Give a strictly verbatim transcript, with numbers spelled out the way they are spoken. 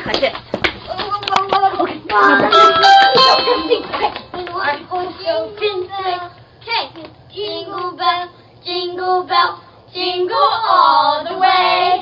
可是。OK， Hey, jingle bell, jingle bell, jingle all the way.